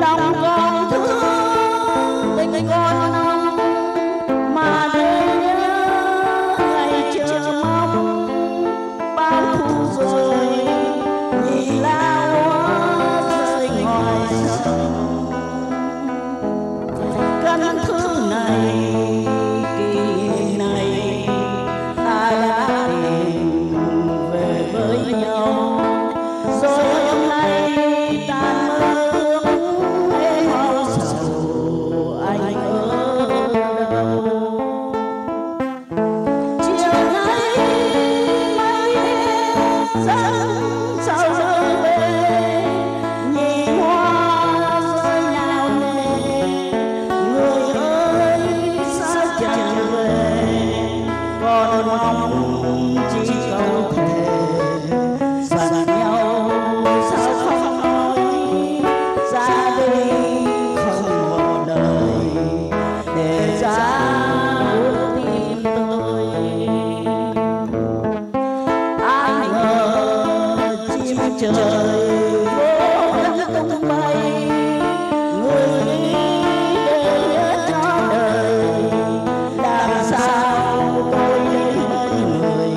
lòng con thương tình con nồng mà để nhớ ngày chờ mong bao thu rồi nhìn lá hoa rơi ngoài sông. Căn thứ này kỷ niệm này ta đã tìm về với nhau rồi hôm nay tan mơ ước em âu sầu anh ở đâu. Chiều nay mây đen dẫn sao rơi về nhìn hoa rơi nào nề người ơi sao chẳng về còn mong chỉ câu thề dặn nhau sao không nói ra đi không một đời để ra buốt tim tôi. Ai ngờ chim trời vô lắm tung bay người đi để nhớ cho đời làm sao tôi đến bên người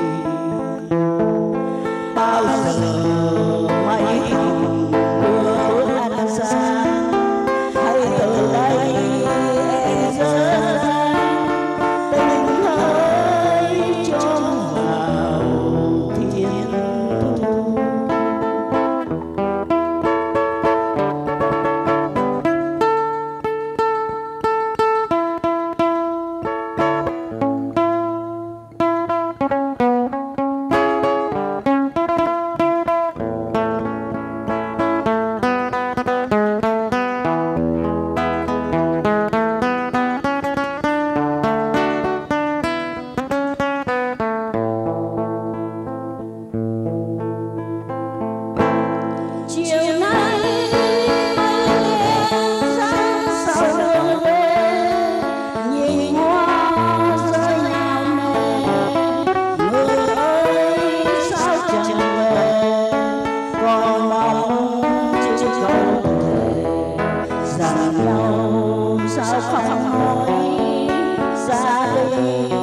bao giờ mây hồng đưa anh xa hay từ đây em rơi ra tình hơi chôn vào thiên thu. Chiều nay mây đen dáng sao rơi về nhìn hoa rơi nào nề người ơi sao chẳng về còn mong chỉ câu thề dặn nhau sao không nói ra đi